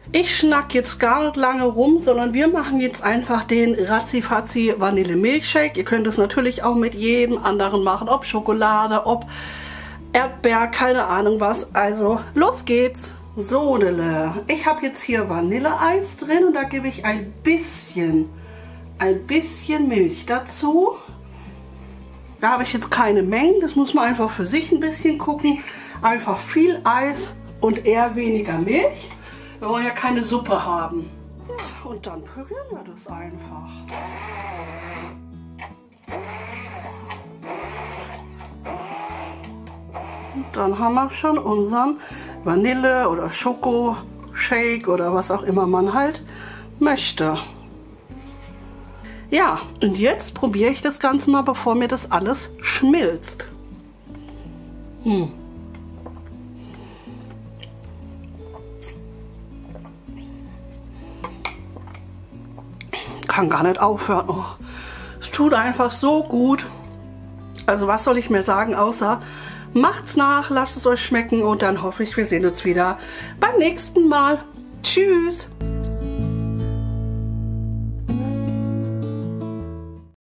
Ich schnack jetzt gar nicht lange rum, sondern wir machen jetzt einfach den Ratzifatzi Vanille Milchshake. Ihr könnt es natürlich auch mit jedem anderen machen, ob Schokolade, ob Erdbeer, keine Ahnung was. Also los geht's. So, ich habe jetzt hier Vanilleeis drin und da gebe ich ein bisschen Milch dazu. Da habe ich jetzt keine Mengen, das muss man einfach für sich ein bisschen gucken. Einfach viel Eis und eher weniger Milch. Wir wollen ja keine Suppe haben. Und dann pürieren wir das einfach. Und dann haben wir schon unseren Vanille- oder Schoko-Shake oder was auch immer man halt möchte. Ja, und jetzt probiere ich das Ganze mal, bevor mir das alles schmilzt. Kann gar nicht aufhören. Oh, es tut einfach so gut. Also was soll ich mehr sagen, außer macht's nach, lasst es euch schmecken und dann hoffe ich, wir sehen uns wieder beim nächsten Mal. Tschüss!